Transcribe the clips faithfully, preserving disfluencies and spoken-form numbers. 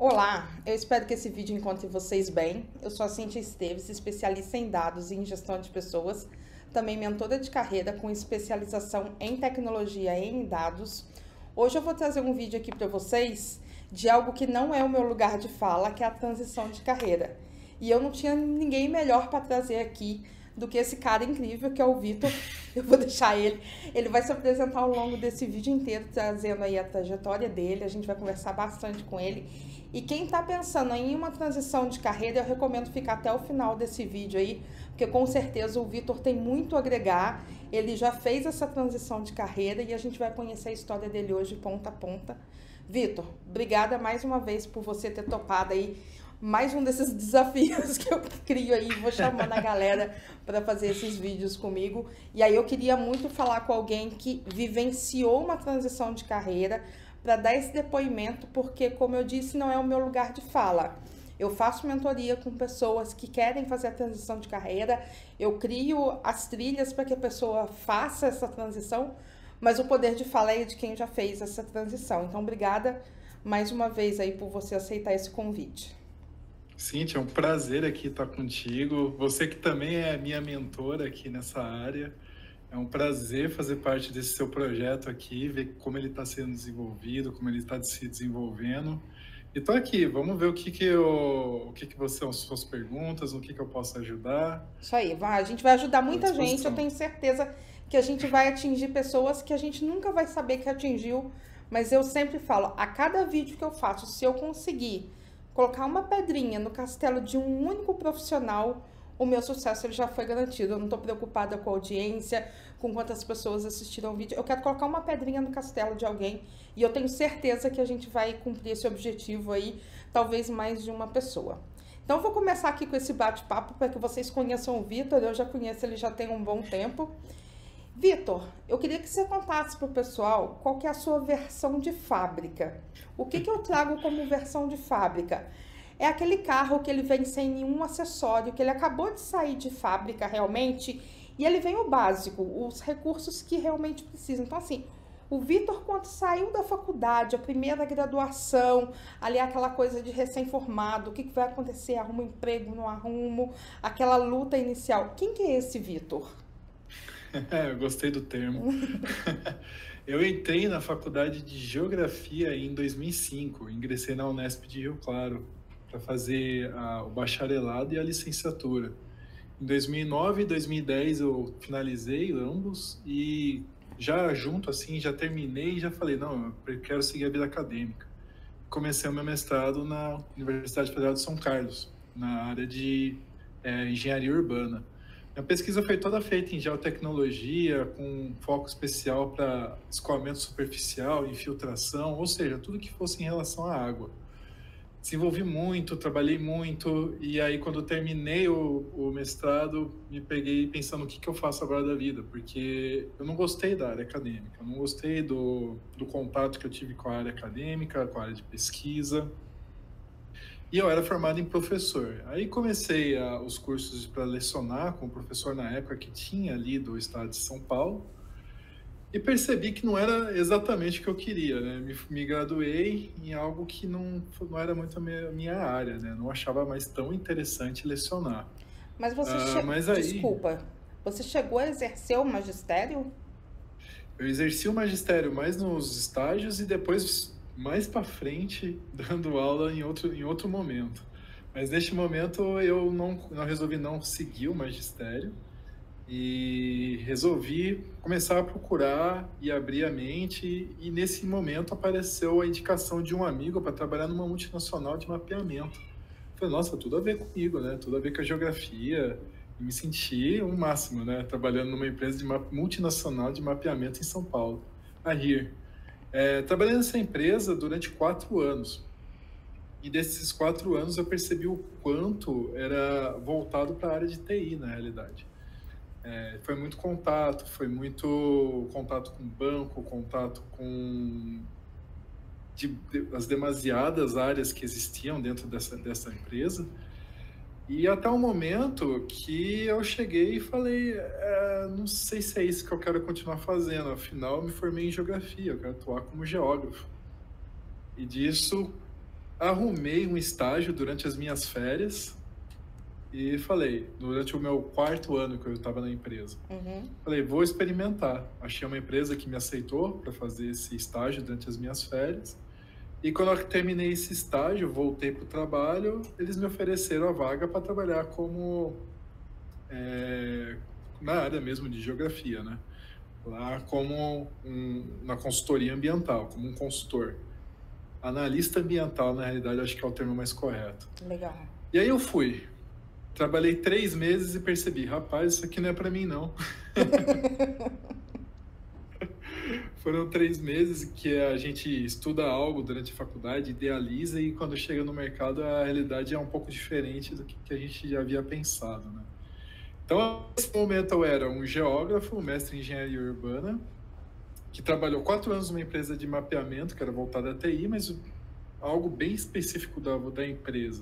Olá, eu espero que esse vídeo encontre vocês bem. Eu sou a Cíntia Esteves, especialista em dados e em gestão de pessoas, também mentora de carreira com especialização em tecnologia e em dados. Hoje eu vou trazer um vídeo aqui para vocês de algo que não é o meu lugar de fala, que é a transição de carreira. E eu não tinha ninguém melhor para trazer aqui do que esse cara incrível que é o Vitor. Eu vou deixar ele. Ele vai se apresentar ao longo desse vídeo inteiro, trazendo aí a trajetória dele. A gente vai conversar bastante com ele. E quem está pensando em uma transição de carreira, eu recomendo ficar até o final desse vídeo aí, porque com certeza o Vitor tem muito a agregar. Ele já fez essa transição de carreira e a gente vai conhecer a história dele hoje ponta a ponta. Vitor, obrigada mais uma vez por você ter topado aí mais um desses desafios que eu crio aí, vou chamando a galera para fazer esses vídeos comigo. E aí eu queria muito falar com alguém que vivenciou uma transição de carreira para dar esse depoimento, porque, como eu disse, não é o meu lugar de fala. Eu faço mentoria com pessoas que querem fazer a transição de carreira, eu crio as trilhas para que a pessoa faça essa transição, mas o poder de fala é de quem já fez essa transição. Então, obrigada mais uma vez aí por você aceitar esse convite. Cíntia, é um prazer aqui estar contigo. Você que também é minha mentora aqui nessa área. É um prazer fazer parte desse seu projeto aqui, ver como ele está sendo desenvolvido, como ele está se desenvolvendo. E estou aqui, vamos ver o que que eu, o que que você, são as suas perguntas, o que que eu posso ajudar. Isso aí, vai, a gente vai ajudar Estou à muita gente, eu disposição. tenho certeza que a gente vai atingir pessoas que a gente nunca vai saber que atingiu, mas eu sempre falo, a cada vídeo que eu faço, se eu conseguir colocar uma pedrinha no castelo de um único profissional, o meu sucesso ele já foi garantido. Eu não estou preocupada com a audiência, com quantas pessoas assistiram o vídeo. Eu quero colocar uma pedrinha no castelo de alguém e eu tenho certeza que a gente vai cumprir esse objetivo aí, talvez mais de uma pessoa. Então, eu vou começar aqui com esse bate-papo para que vocês conheçam o Vitor. Eu já conheço ele já tem um bom tempo. Vitor, eu queria que você contasse para o pessoal qual que é a sua versão de fábrica. O que que eu trago como versão de fábrica? É aquele carro que ele vem sem nenhum acessório, que ele acabou de sair de fábrica realmente, e ele vem o básico, os recursos que realmente precisa. Então, assim, o Vitor, quando saiu da faculdade, a primeira graduação, ali aquela coisa de recém-formado, o que que vai acontecer? Arrumo emprego, não arrumo? Aquela luta inicial. Quem que é esse Vitor? Eu gostei do termo. Eu entrei na faculdade de Geografia em dois mil e cinco, ingressei na Unesp de Rio Claro para fazer a, o bacharelado e a licenciatura. Em dois mil e nove e dois mil e dez eu finalizei ambos e já junto assim, já terminei e já falei, não, eu quero seguir a vida acadêmica. Comecei o meu mestrado na Universidade Federal de São Carlos, na área de é, engenharia urbana. A pesquisa foi toda feita em geotecnologia, com foco especial para escoamento superficial, infiltração, ou seja, tudo que fosse em relação à água. Desenvolvi muito, trabalhei muito, e aí quando eu terminei o, o mestrado, me peguei pensando o que, que eu faço agora da vida, porque eu não gostei da área acadêmica, eu não gostei do, do contato que eu tive com a área acadêmica, com a área de pesquisa. E eu era formado em professor. Aí comecei a, os cursos para lecionar com o professor na época que tinha ali do estado de São Paulo e percebi que não era exatamente o que eu queria, né? Me, me graduei em algo que não, não era muito a minha, minha área, né? Não achava mais tão interessante lecionar. Mas você, Ah, che... mas aí desculpa, você chegou a exercer o magistério? eu exerci o magistério mais nos estágios e depois mais para frente dando aula em outro em outro momento. Mas neste momento eu não, não resolvi não seguir o magistério e resolvi começar a procurar e abrir a mente e nesse momento apareceu a indicação de um amigo para trabalhar numa multinacional de mapeamento. Falei, nossa, tudo a ver comigo, né? Tudo a ver com a geografia. E me senti o máximo, né? Trabalhando numa empresa de multinacional de mapeamento em São Paulo, a R I R. É, trabalhei nessa empresa durante quatro anos. E desses quatro anos eu percebi o quanto era voltado para a área de T I, na realidade. É, foi muito contato, foi muito contato com banco, contato com de, de, as demasiadas áreas que existiam dentro dessa, dessa empresa. E até o momento que eu cheguei e falei, é, não sei se é isso que eu quero continuar fazendo, afinal eu me formei em geografia, eu quero atuar como geógrafo. E disso arrumei um estágio durante as minhas férias e falei, durante o meu quarto ano que eu estava na empresa, Uhum. falei, vou experimentar. Achei uma empresa que me aceitou para fazer esse estágio durante as minhas férias. E quando eu terminei esse estágio, voltei para o trabalho, eles me ofereceram a vaga para trabalhar como é, na área mesmo de geografia, né? Lá como um, na consultoria ambiental, como um consultor. Analista ambiental, na realidade, acho que é o termo mais correto. Legal. E aí eu fui. Trabalhei três meses e percebi, rapaz, isso aqui não é para mim, não. Foram três meses que a gente estuda algo durante a faculdade, idealiza, e quando chega no mercado a realidade é um pouco diferente do que a gente já havia pensado, né? Então, nesse momento eu era um geógrafo, mestre em engenharia urbana, que trabalhou quatro anos numa empresa de mapeamento, que era voltada à T I, mas algo bem específico da, da empresa.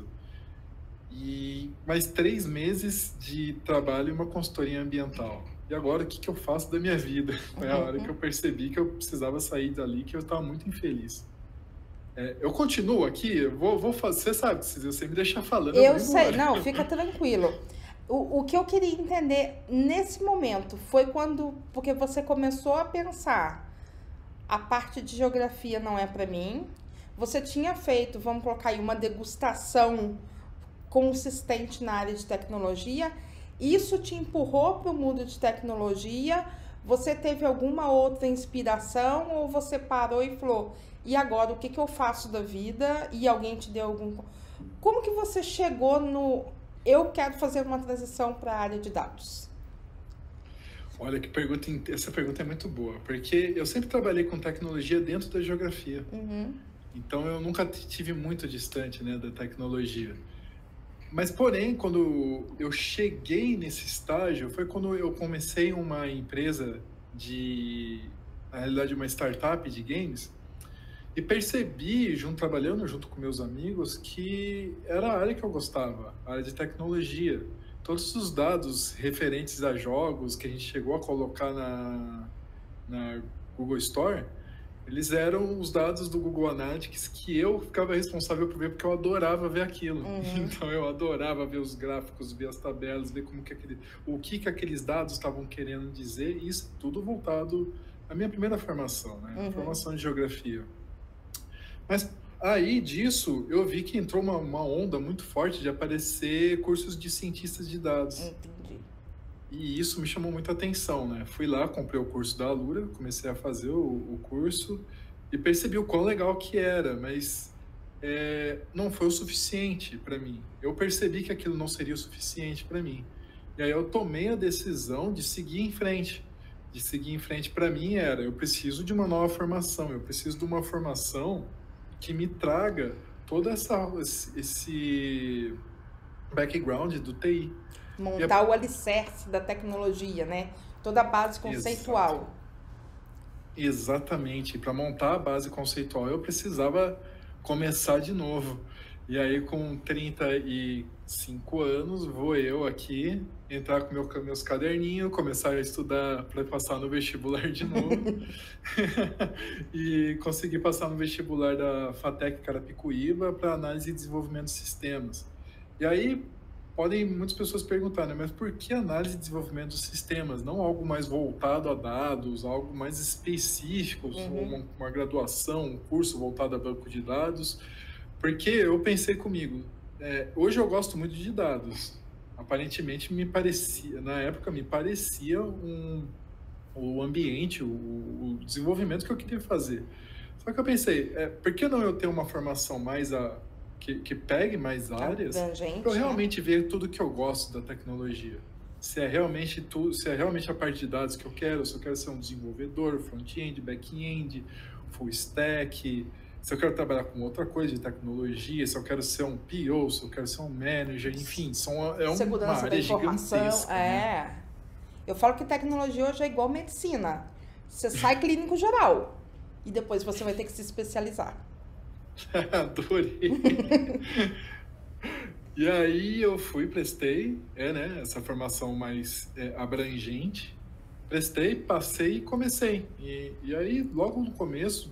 E mais três meses de trabalho em uma consultoria ambiental. E agora, o que, que eu faço da minha vida? Foi a hora que eu percebi que eu precisava sair dali, que eu estava muito infeliz. É, eu continuo aqui, eu vou, vou fazer, você sabe, se você me deixar falando... Eu, eu sei, não, fica tranquilo. O, o que eu queria entender nesse momento foi quando, porque você começou a pensar, a parte de geografia não é para mim, você tinha feito, vamos colocar aí, uma degustação consistente na área de tecnologia, isso te empurrou para o mundo de tecnologia, você teve alguma outra inspiração ou você parou e falou, e agora, o que, que eu faço da vida? E alguém te deu algum... Como que você chegou no... Eu quero fazer uma transição para a área de dados? Olha, que pergunta, essa pergunta é muito boa, porque eu sempre trabalhei com tecnologia dentro da geografia. Uhum. Então, eu nunca tive muito distante, né, da tecnologia. Mas, porém, quando eu cheguei nesse estágio, foi quando eu comecei uma empresa de, na realidade, uma startup de games, e percebi, junto, trabalhando junto com meus amigos, que era a área que eu gostava, a área de tecnologia. Todos os dados referentes a jogos que a gente chegou a colocar na, na Google Store, eles eram os dados do Google Analytics que eu ficava responsável por ver, porque eu adorava ver aquilo. Uhum. Então eu adorava ver os gráficos, ver as tabelas, ver como que aquele, o que, que aqueles dados estavam querendo dizer, e isso tudo voltado à minha primeira formação, né? Uhum. Formação de geografia. Mas aí disso eu vi que entrou uma, uma onda muito forte de aparecer cursos de cientistas de dados. Entendi. E isso me chamou muita atenção, né? Fui lá, comprei o curso da Alura, comecei a fazer o, o curso e percebi o quão legal que era, mas é, não foi o suficiente para mim. Eu percebi que aquilo não seria o suficiente para mim. E aí eu tomei a decisão de seguir em frente. De seguir em frente para mim era, eu preciso de uma nova formação, eu preciso de uma formação que me traga todo essa, esse background do T I. Montar a... o alicerce da tecnologia, né? Toda a base conceitual. Exato. Exatamente. Para montar a base conceitual, eu precisava começar de novo. E aí, com trinta e cinco anos, vou eu aqui entrar com meu, meus caderninhos, começar a estudar para passar no vestibular de novo. E conseguir passar no vestibular da FATEC Carapicuíba para análise e desenvolvimento de sistemas. E aí, podem muitas pessoas perguntar, né? Mas por que análise e desenvolvimento de sistemas? Não algo mais voltado a dados, algo mais específico, uhum. uma, uma graduação, um curso voltado a banco de dados? Porque eu pensei comigo, é, hoje eu gosto muito de dados. Aparentemente me parecia, na época me parecia um, o ambiente, o, o desenvolvimento que eu queria fazer. Só que eu pensei, é, por que não eu ter uma formação mais a Que, que pegue mais áreas para eu realmente né? ver tudo que eu gosto da tecnologia. Se é realmente tudo, se é realmente a parte de dados que eu quero, se eu quero ser um desenvolvedor, front-end, back-end, full stack, se eu quero trabalhar com outra coisa de tecnologia, se eu quero ser um P O, se eu quero ser um manager, enfim, são, é uma Segurança área da informação, gigantesca. É. Né? Eu falo que tecnologia hoje é igual medicina. Você sai clínico geral e depois você vai ter que se especializar. Adorei. E aí eu fui, prestei, é, né, essa formação mais é, abrangente, prestei, passei e comecei. E, e aí, logo no começo,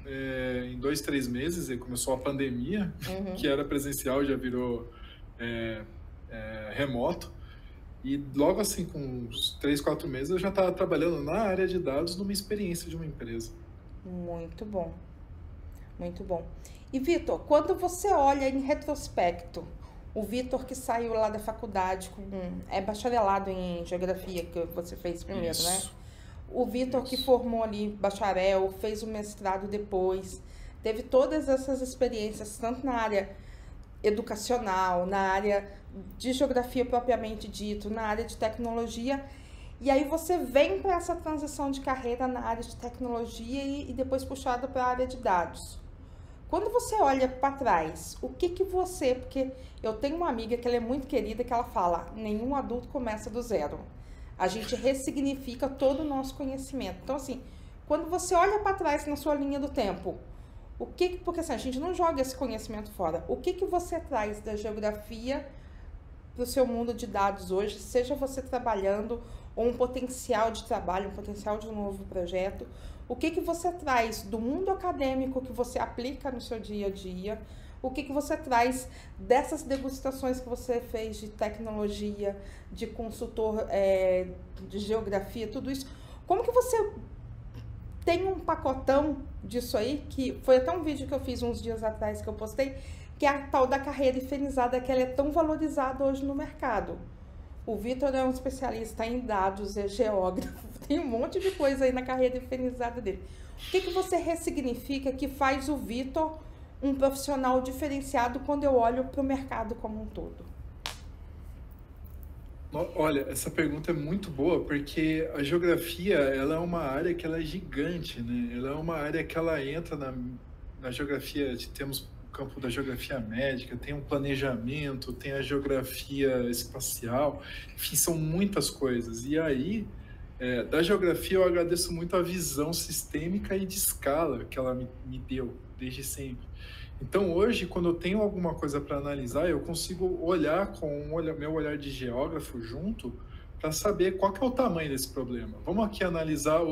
é, em dois, três meses, e começou a pandemia, uhum. que era presencial, já virou é, é, remoto. E logo assim, com uns três, quatro meses, eu já estava trabalhando na área de dados numa experiência de uma empresa. Muito bom. Muito bom. E, Vitor, quando você olha em retrospecto, o Vitor que saiu lá da faculdade, com, é bacharelado em geografia que você fez primeiro, Isso. né? O Vitor que formou ali bacharel, fez o mestrado depois, teve todas essas experiências, tanto na área educacional, na área de geografia propriamente dito, na área de tecnologia, e aí você vem para essa transição de carreira na área de tecnologia e, e depois puxado para a área de dados. Quando você olha para trás, o que que você... Porque eu tenho uma amiga que ela é muito querida, que ela fala, nenhum adulto começa do zero. A gente ressignifica todo o nosso conhecimento. Então, assim, quando você olha para trás na sua linha do tempo, o que, porque assim, a gente não joga esse conhecimento fora. O que que você traz da geografia para o seu mundo de dados hoje, seja você trabalhando ou um potencial de trabalho, um potencial de um novo projeto? O que que você traz do mundo acadêmico que você aplica no seu dia a dia? O que que você traz dessas degustações que você fez de tecnologia, de consultor é, de geografia, tudo isso? Como que você tem um pacotão disso aí, que foi até um vídeo que eu fiz uns dias atrás que eu postei, que é a tal da carreira hifenizada, que ela é tão valorizada hoje no mercado. O Vitor é um especialista em dados, é geógrafo, tem um monte de coisa aí na carreira hifenizada dele. O que que você ressignifica que faz o Vitor um profissional diferenciado quando eu olho para o mercado como um todo? Olha, essa pergunta é muito boa, porque a geografia, ela é uma área que ela é gigante, né? Ela é uma área que ela entra na, na geografia, temos o campo da geografia médica, tem um planejamento, tem a geografia espacial, enfim, são muitas coisas. E aí, é, da geografia eu agradeço muito a visão sistêmica e de escala que ela me, me deu, desde sempre. Então, hoje, quando eu tenho alguma coisa para analisar, eu consigo olhar com o um meu olhar de geógrafo junto para saber qual que é o tamanho desse problema. Vamos aqui analisar o,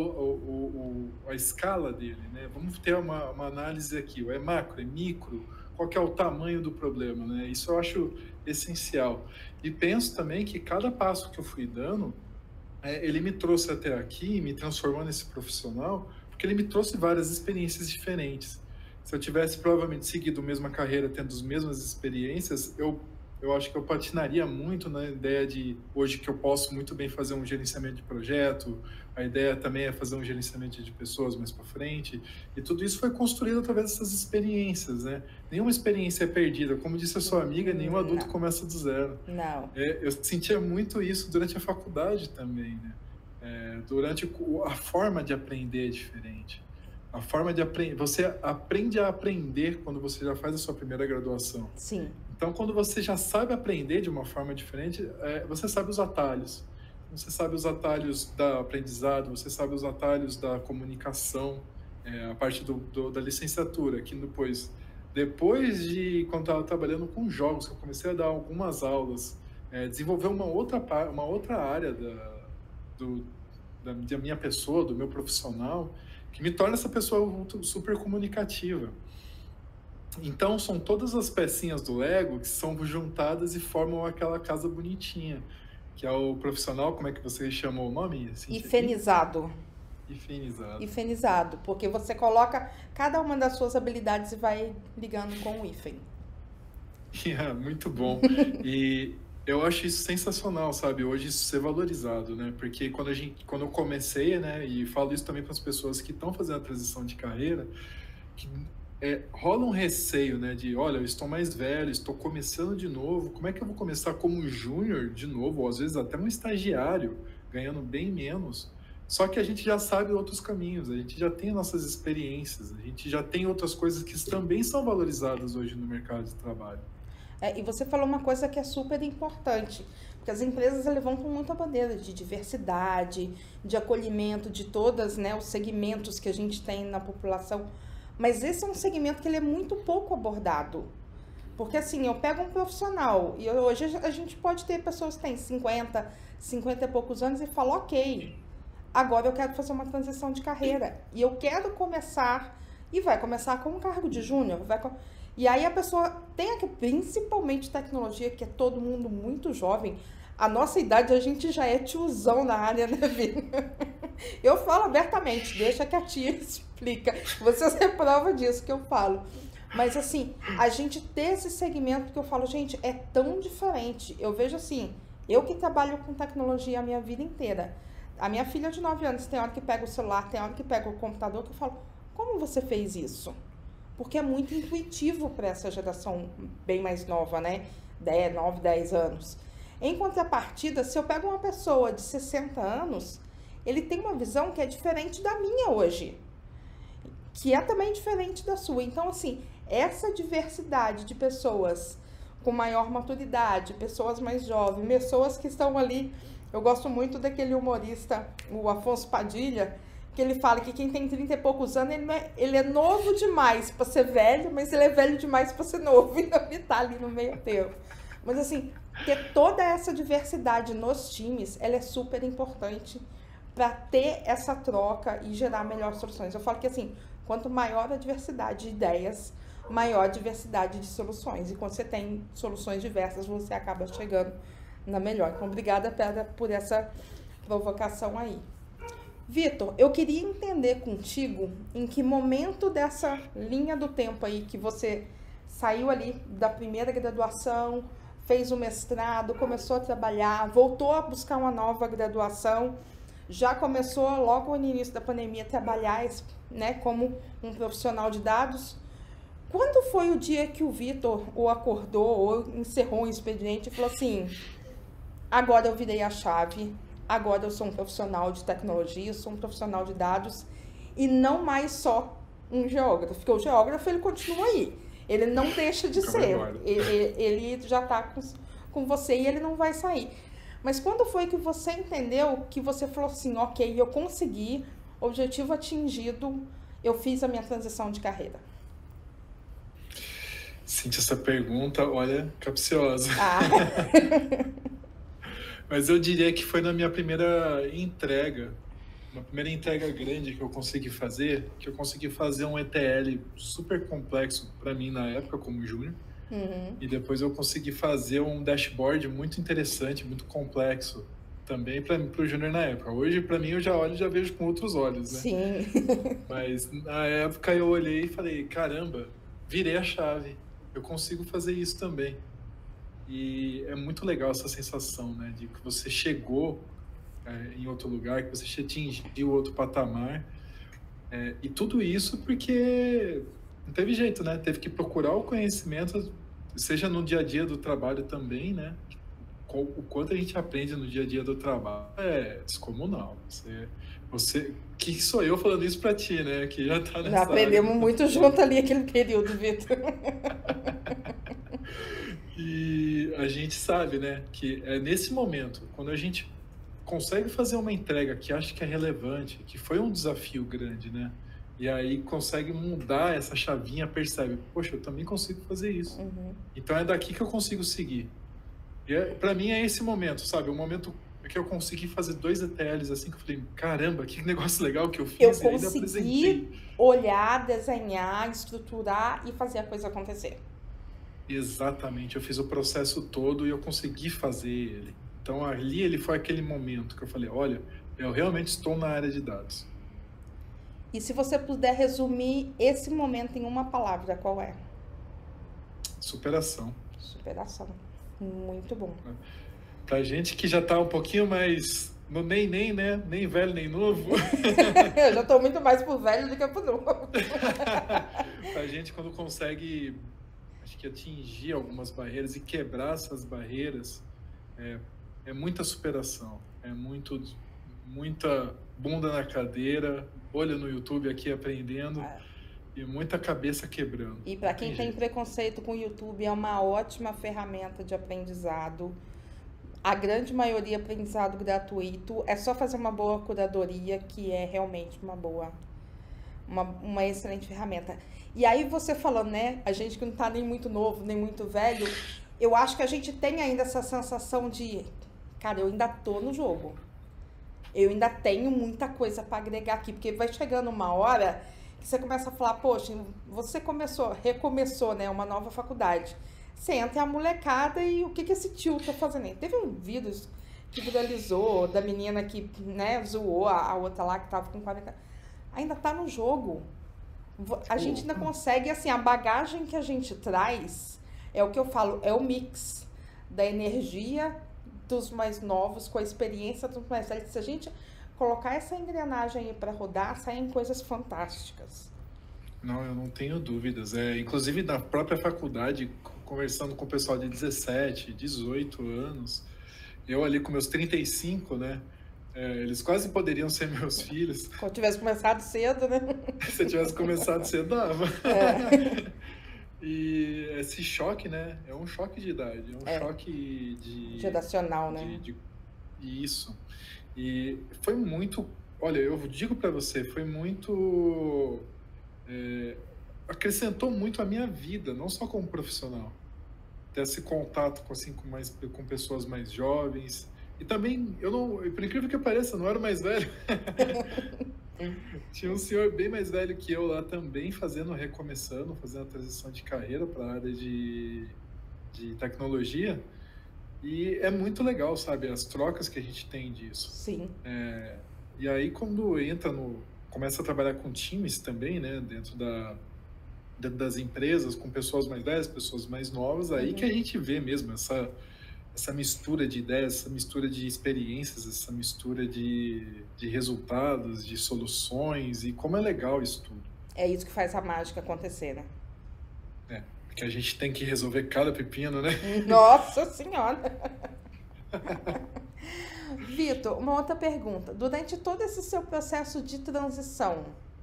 o, o, a escala dele, né? Vamos ter uma, uma análise aqui, é macro, é micro, qual que é o tamanho do problema, né? Isso eu acho essencial. E penso também que cada passo que eu fui dando, é, ele me trouxe até aqui, me transformou nesse profissional, porque ele me trouxe várias experiências diferentes. Se eu tivesse provavelmente seguido a mesma carreira, tendo as mesmas experiências, eu, eu acho que eu patinaria muito na ideia de, hoje, que eu posso muito bem fazer um gerenciamento de projeto, a ideia também é fazer um gerenciamento de pessoas mais para frente, e tudo isso foi construído através dessas experiências, né? Nenhuma experiência é perdida. Como disse a sua amiga, nenhum adulto Não. começa do zero. Não. É, eu sentia muito isso durante a faculdade também, né? É, durante a forma de aprender é diferente. A forma de aprender, você aprende a aprender quando você já faz a sua primeira graduação. Sim. Então, quando você já sabe aprender de uma forma diferente, é, você sabe os atalhos. Você sabe os atalhos da aprendizado, você sabe os atalhos da comunicação, é, a parte do, do, da licenciatura, que depois, depois de, quando estava trabalhando com jogos, que eu comecei a dar algumas aulas, é, desenvolver uma outra, uma outra área da, do, da, da minha pessoa, do meu profissional, que me torna essa pessoa super comunicativa. Então, são todas as pecinhas do Lego que são juntadas e formam aquela casa bonitinha, que é o profissional, como é que você chamou o nome? Hifenizado. Hifenizado. Hifenizado, porque você coloca cada uma das suas habilidades e vai ligando com o hífen. Yeah, muito bom. E eu acho isso sensacional, sabe? Hoje isso ser valorizado, né? Porque quando, a gente, quando eu comecei, né? E falo isso também para as pessoas que estão fazendo a transição de carreira, que é, rola um receio, né? De, olha, eu estou mais velho, estou começando de novo, como é que eu vou começar como júnior de novo? Ou às vezes até um estagiário, ganhando bem menos. Só que a gente já sabe outros caminhos, a gente já tem nossas experiências, a gente já tem outras coisas que também são valorizadas hoje no mercado de trabalho. É, e você falou uma coisa que é super importante, porque as empresas levantam muito a bandeira de diversidade, de acolhimento de todas, né, os segmentos que a gente tem na população, mas esse é um segmento que ele é muito pouco abordado, porque assim, eu pego um profissional, e hoje a gente pode ter pessoas que têm cinquenta, cinquenta e poucos anos e falam, ok, agora eu quero fazer uma transição de carreira, e eu quero começar e vai começar com um cargo de júnior. Vai com... E aí a pessoa tem aqui, principalmente tecnologia, que é todo mundo muito jovem. A nossa idade, a gente já é tiozão na área, né, Vini? Eu falo abertamente, deixa que a tia explica. Vocês é prova disso que eu falo. Mas assim, a gente ter esse segmento que eu falo, gente, é tão diferente. Eu vejo assim, eu que trabalho com tecnologia a minha vida inteira. A minha filha de nove anos, tem hora que pega o celular, tem hora que pega o computador, que eu falo, como você fez isso? Porque é muito intuitivo para essa geração bem mais nova, né? dez, nove, dez anos. Em contrapartida, se eu pego uma pessoa de sessenta anos, ele tem uma visão que é diferente da minha hoje, que é também diferente da sua. Então, assim, essa diversidade de pessoas com maior maturidade, pessoas mais jovens, pessoas que estão ali... Eu gosto muito daquele humorista, o Afonso Padilha, que ele fala que quem tem trinta e poucos anos, ele é, ele é novo demais para ser velho, mas ele é velho demais para ser novo, então ele tá ali no meio termo. Mas assim, ter toda essa diversidade nos times, ela é super importante para ter essa troca e gerar melhores soluções. Eu falo que assim, quanto maior a diversidade de ideias, maior a diversidade de soluções. E quando você tem soluções diversas, você acaba chegando na melhor. Então, obrigada, Pedra, por essa provocação aí. Vitor, eu queria entender contigo em que momento dessa linha do tempo aí que você saiu ali da primeira graduação, fez o mestrado, começou a trabalhar, voltou a buscar uma nova graduação, já começou logo no início da pandemia a trabalhar, né, como um profissional de dados. Quando foi o dia que o Vitor ou acordou ou encerrou um expediente e falou assim, agora eu virei a chave, agora eu sou um profissional de tecnologia, sou um profissional de dados e não mais só um geógrafo, porque o geógrafo ele continua aí. Ele não deixa de ser, ele, ele já está com, com você e ele não vai sair. Mas quando foi que você entendeu que você falou assim, ok, eu consegui, objetivo atingido, eu fiz a minha transição de carreira? Cintia, essa pergunta, olha, capciosa. Ah. Mas eu diria que foi na minha primeira entrega, uma primeira entrega grande que eu consegui fazer, que eu consegui fazer um E T L super complexo para mim na época como júnior, uhum. E depois eu consegui fazer um dashboard muito interessante, muito complexo também para o júnior na época. Hoje, para mim, eu já olho e já vejo com outros olhos, né? Sim. Mas na época eu olhei e falei, caramba, virei a chave, eu consigo fazer isso também. E é muito legal essa sensação, né, de que você chegou é, em outro lugar, que você atingiu outro patamar. É, e tudo isso porque não teve jeito, né? Teve que procurar o conhecimento, seja no dia a dia do trabalho também, né? O quanto a gente aprende no dia a dia do trabalho é descomunal. Você, você, que sou eu falando isso pra ti, né? Que já tá nessa Já aprendemos área. Muito junto ali aquele período, Vitor. E a gente sabe, né, que é nesse momento, quando a gente consegue fazer uma entrega que acha que é relevante, que foi um desafio grande, né, e aí consegue mudar essa chavinha, percebe, poxa, eu também consigo fazer isso. Uhum. Então é daqui que eu consigo seguir. E é, para mim é esse momento, sabe, o momento que eu consegui fazer dois E T Ls assim, que eu falei, caramba, que negócio legal que eu fiz. Eu consegui olhar, desenhar, estruturar e fazer a coisa acontecer. Exatamente, eu fiz o processo todo e eu consegui fazer ele. Então ali ele foi aquele momento que eu falei, olha, eu realmente estou na área de dados. E se você puder resumir esse momento em uma palavra, qual é? Superação. Superação, muito bom. Pra gente que já tá um pouquinho mais, no nem nem, né, nem velho nem novo. Eu já tô muito mais pro velho do que pro novo. Pra gente quando consegue... acho que atingir algumas barreiras e quebrar essas barreiras é, é muita superação, é muito, muita bunda na cadeira, olho no YouTube aqui aprendendo é. E muita cabeça quebrando. E para quem tem, tem preconceito com o YouTube, é uma ótima ferramenta de aprendizado. A grande maioria aprendizado gratuito, é só fazer uma boa curadoria que é realmente uma boa, uma, uma excelente ferramenta. E aí você falando, né, a gente que não tá nem muito novo, nem muito velho, eu acho que a gente tem ainda essa sensação de, cara, eu ainda tô no jogo. Eu ainda tenho muita coisa para agregar aqui, porque vai chegando uma hora que você começa a falar, poxa, você começou, recomeçou, né, uma nova faculdade. Você entra a molecada e o que, que esse tio tá fazendo aí? Teve um vídeo que viralizou da menina que, né, zoou a, a outra lá que tava com quarenta. Ainda tá no jogo. A gente ainda consegue, assim, a bagagem que a gente traz, é o que eu falo, é o mix da energia dos mais novos com a experiência dos mais velhos. Se a gente colocar essa engrenagem aí para rodar, saem coisas fantásticas. Não, eu não tenho dúvidas. É, inclusive, na própria faculdade, conversando com o pessoal de dezessete, dezoito anos, eu ali com meus trinta e cinco, né? É, eles quase poderiam ser meus filhos. Se eu tivesse começado cedo, né? Se eu tivesse começado cedo, dava. É. E esse choque, né? É um choque de idade, é um é. choque de... geracional, né? De, de, isso. E foi muito... Olha, eu digo para você, foi muito... É, acrescentou muito a minha vida, não só como profissional. Ter esse contato com, assim, com, mais, com pessoas mais jovens. E também, eu não, por incrível que pareça, eu não era o mais velho. Tinha um senhor bem mais velho que eu lá também, fazendo, recomeçando, fazendo a transição de carreira para a área de, de tecnologia. E é muito legal, sabe, as trocas que a gente tem disso. Sim. É, e aí, quando entra no... começa a trabalhar com times também, né, dentro, da, dentro das empresas, com pessoas mais velhas, pessoas mais novas, aí uhum. que a gente vê mesmo essa... essa mistura de ideias, essa mistura de experiências, essa mistura de, de resultados, de soluções, e como é legal isso tudo. É isso que faz a mágica acontecer, né? É, porque a gente tem que resolver cada pepino, né? Nossa Senhora! Vitor, uma outra pergunta. Durante todo esse seu processo de transição,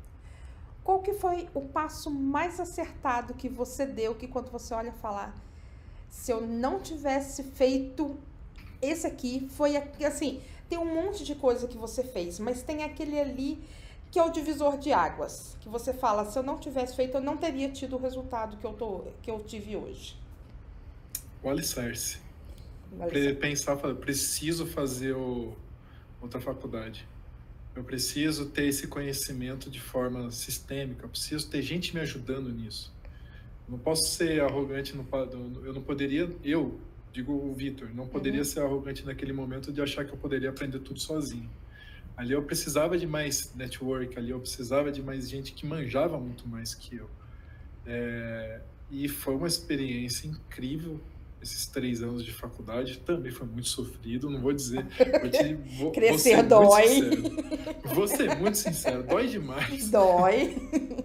qual que foi o passo mais acertado que você deu, que quando você olha falar... se eu não tivesse feito esse aqui, foi assim, tem um monte de coisa que você fez, mas tem aquele ali que é o divisor de águas, que você fala, se eu não tivesse feito, eu não teria tido o resultado que eu, tô, que eu tive hoje. O alicerce. alicerce. Pensar, preciso fazer o, outra faculdade. Eu preciso ter esse conhecimento de forma sistêmica, eu preciso ter gente me ajudando nisso. Não posso ser arrogante, no, eu não poderia, eu, digo o Vitor, não poderia uhum. ser arrogante naquele momento de achar que eu poderia aprender tudo sozinho. Ali eu precisava de mais network, ali eu precisava de mais gente que manjava muito mais que eu. É, e foi uma experiência incrível, esses três anos de faculdade, também foi muito sofrido, não vou dizer... Vou te, vou, Crescer vou dói. Vou ser muito sincero, dói demais. Dói.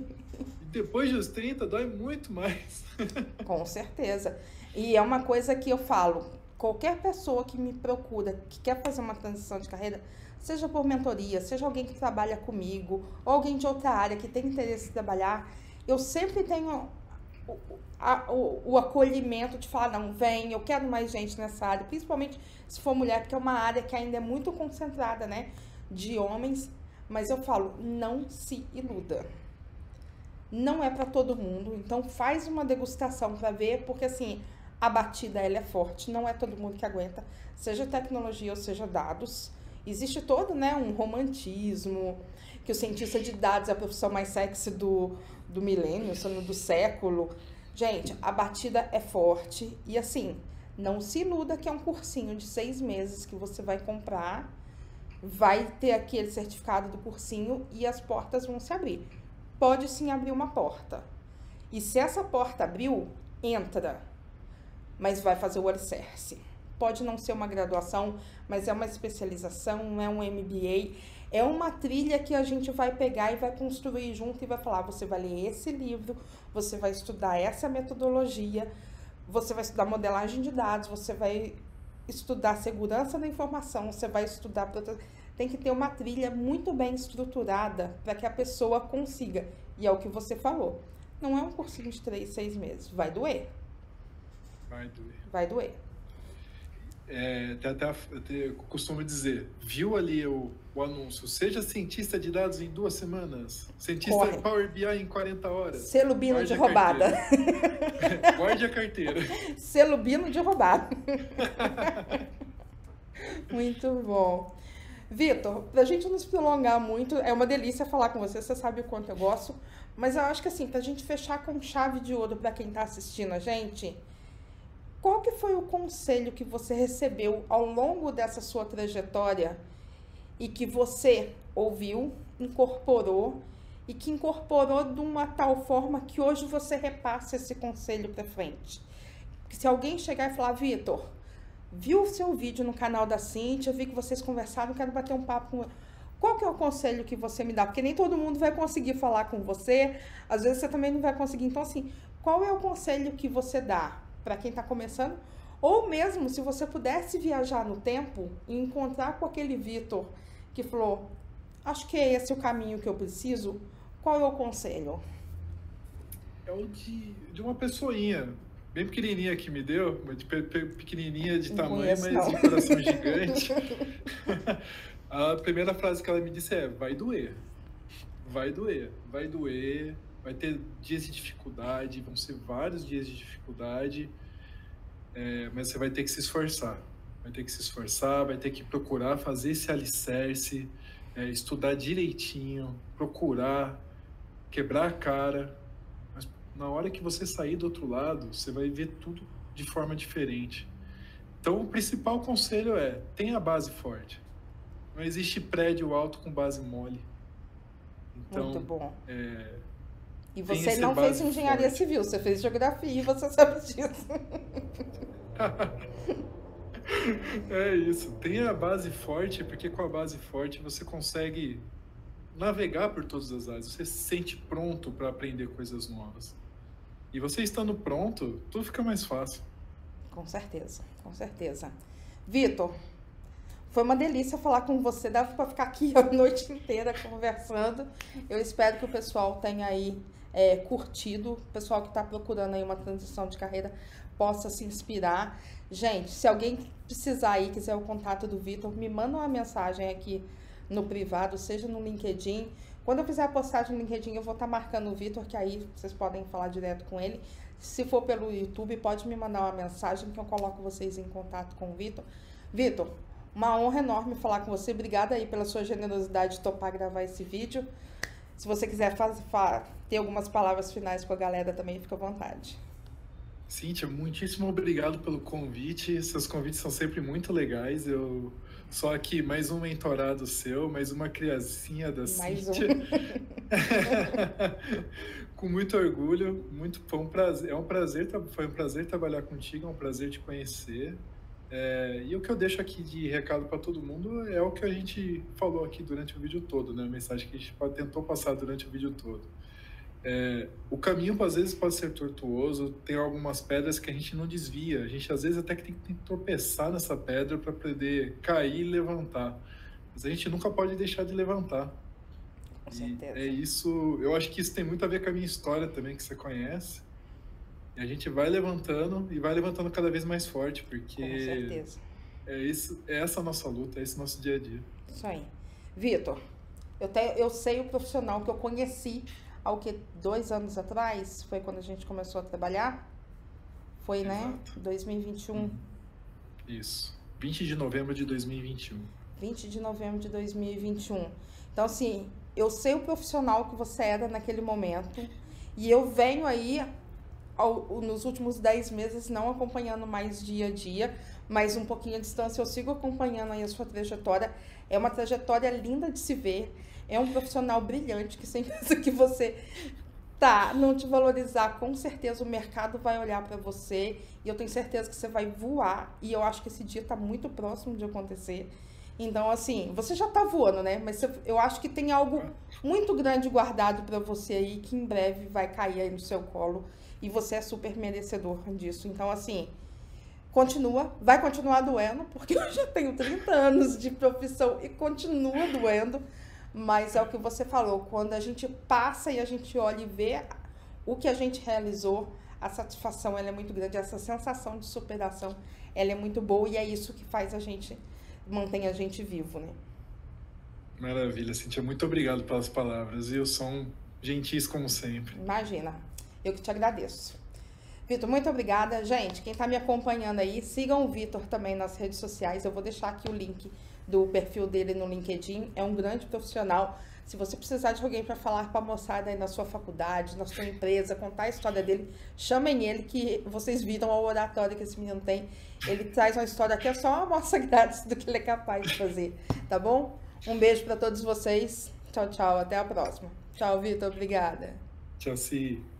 Depois dos trinta, dói muito mais. Com certeza. E é uma coisa que eu falo, qualquer pessoa que me procura, que quer fazer uma transição de carreira, seja por mentoria, seja alguém que trabalha comigo, ou alguém de outra área que tem interesse em trabalhar, eu sempre tenho o, a, o, o acolhimento de falar, não, vem, eu quero mais gente nessa área, principalmente se for mulher, porque é uma área que ainda é muito concentrada, né, de homens, mas eu falo, não se iluda. Não é para todo mundo, então faz uma degustação para ver, porque assim, a batida ela é forte, não é todo mundo que aguenta, seja tecnologia ou seja dados. Existe todo, né, um romantismo, que o cientista de dados é a profissão mais sexy do, do milênio, do século. Gente, a batida é forte e assim, não se iluda que é um cursinho de seis meses que você vai comprar, vai ter aquele certificado do cursinho e as portas vão se abrir. Pode sim abrir uma porta. E se essa porta abriu, entra. Mas vai fazer o alicerce. Pode não ser uma graduação, mas é uma especialização, é um M B A. É uma trilha que a gente vai pegar e vai construir junto e vai falar, você vai ler esse livro, você vai estudar essa metodologia, você vai estudar modelagem de dados, você vai estudar segurança da informação, você vai estudar... Tem que ter uma trilha muito bem estruturada para que a pessoa consiga. E é o que você falou. Não é um cursinho de três, seis meses. Vai doer. Vai doer. Vai doer. É, até, até, até, eu costumo dizer, viu ali o, o anúncio, seja cientista de dados em duas semanas, cientista Corre. Power B I em quarenta horas. Selo Bino de roubada. Guarde a carteira. Selo Bino de roubada. Muito bom. Vitor, pra gente não se prolongar muito, é uma delícia falar com você, você sabe o quanto eu gosto, mas eu acho que assim, pra gente fechar com chave de ouro pra quem tá assistindo a gente, qual que foi o conselho que você recebeu ao longo dessa sua trajetória e que você ouviu, incorporou e que incorporou de uma tal forma que hoje você repassa esse conselho pra frente? Que se alguém chegar e falar, Vitor, viu o seu vídeo no canal da Cíntia, vi que vocês conversaram, quero bater um papo com... Qual que é o conselho que você me dá? Porque nem todo mundo vai conseguir falar com você, às vezes você também não vai conseguir. Então, assim, qual é o conselho que você dá para quem está começando? Ou mesmo, se você pudesse viajar no tempo e encontrar com aquele Vitor que falou, acho que é esse o caminho que eu preciso, qual é o conselho? É o de, de uma pessoinha bem pequenininha que me deu, de pe pe pequenininha de não tamanho, conheço, mas não. de coração gigante. A primeira frase que ela me disse é, vai doer, vai doer, vai doer, vai ter dias de dificuldade, vão ser vários dias de dificuldade, é, mas você vai ter que se esforçar, vai ter que se esforçar, vai ter que procurar fazer esse alicerce, é, estudar direitinho, procurar, quebrar a cara, mas na hora que você sair do outro lado, você vai ver tudo de forma diferente. Então, o principal conselho é, tenha a base forte. Não existe prédio alto com base mole. Então, muito bom. É, e você não fez engenharia forte. civil, você fez geografia e você sabe disso. É isso. Tenha a base forte, porque com a base forte você consegue navegar por todas as áreas. Você se sente pronto para aprender coisas novas. E você estando pronto, tudo fica mais fácil. Com certeza, com certeza. Vitor, foi uma delícia falar com você. Dava para ficar aqui a noite inteira conversando. Eu espero que o pessoal tenha aí é, curtido. O pessoal que está procurando aí uma transição de carreira possa se inspirar. Gente, se alguém precisar aí, quiser o contato do Vitor, me manda uma mensagem aqui no privado, seja no LinkedIn. Quando eu fizer a postagem no LinkedIn, eu vou estar marcando o Vitor, que aí vocês podem falar direto com ele. Se for pelo YouTube, pode me mandar uma mensagem que eu coloco vocês em contato com o Vitor. Vitor, uma honra enorme falar com você. Obrigada aí pela sua generosidade de topar gravar esse vídeo. Se você quiser faz, faz, ter algumas palavras finais com a galera também, fica à vontade. Cíntia, muitíssimo obrigado pelo convite. Seus convites são sempre muito legais. Eu só aqui mais um mentorado seu, mais uma criancinha da mais Cíntia. Um. Com muito orgulho, muito foi um prazer, é um prazer, foi um prazer trabalhar contigo, é um prazer te conhecer. É, e o que eu deixo aqui de recado para todo mundo é o que a gente falou aqui durante o vídeo todo, né? A mensagem que a gente tentou passar durante o vídeo todo. É, o caminho às vezes pode ser tortuoso, tem algumas pedras que a gente não desvia, a gente às vezes até que tem que tropeçar nessa pedra para poder cair e levantar, mas a gente nunca pode deixar de levantar. Com certeza. E é isso, eu acho que isso tem muito a ver com a minha história também, que você conhece. E a gente vai levantando e vai levantando cada vez mais forte, porque com certeza. É, isso, é essa a nossa luta, é esse nosso dia a dia. Isso aí. Vitor, eu, te, eu sei o profissional que eu conheci há o que, dois anos atrás, foi quando a gente começou a trabalhar? Foi, Exato. Né? dois mil e vinte e um. Hum. Isso. vinte de novembro de dois mil e vinte e um. vinte de novembro de dois mil e vinte e um. Então, assim, eu sei o profissional que você era naquele momento e eu venho aí ao, nos últimos dez meses não acompanhando mais dia a dia, mas um pouquinho à distância eu sigo acompanhando aí a sua trajetória. É uma trajetória linda de se ver. É um profissional brilhante que sempre que você tá, não te valorizar, com certeza o mercado vai olhar para você e eu tenho certeza que você vai voar e eu acho que esse dia tá muito próximo de acontecer. Então, assim, você já tá voando, né? Mas eu acho que tem algo muito grande guardado para você aí que em breve vai cair aí no seu colo e você é super merecedor disso. Então, assim, continua, vai continuar doendo, porque eu já tenho trinta anos de profissão e continua doendo. Mas é o que você falou, quando a gente passa e a gente olha e vê o que a gente realizou, a satisfação ela é muito grande, essa sensação de superação ela é muito boa e é isso que faz a gente, mantém a gente vivo, né? Maravilha, Cíntia, muito obrigado pelas palavras, viu? São gentis como sempre. Imagina, eu que te agradeço. Vitor, muito obrigada. Gente, quem está me acompanhando aí, sigam o Vitor também nas redes sociais, eu vou deixar aqui o link do perfil dele no LinkedIn. É um grande profissional. Se você precisar de alguém para falar para a moçada aí na sua faculdade, na sua empresa, contar a história dele, chamem ele, que vocês viram a oratória que esse menino tem. Ele traz uma história que é só uma amostra grátis do que ele é capaz de fazer, tá bom? Um beijo para todos vocês. Tchau, tchau. Até a próxima. Tchau, Vitor. Obrigada. Tchau, Si.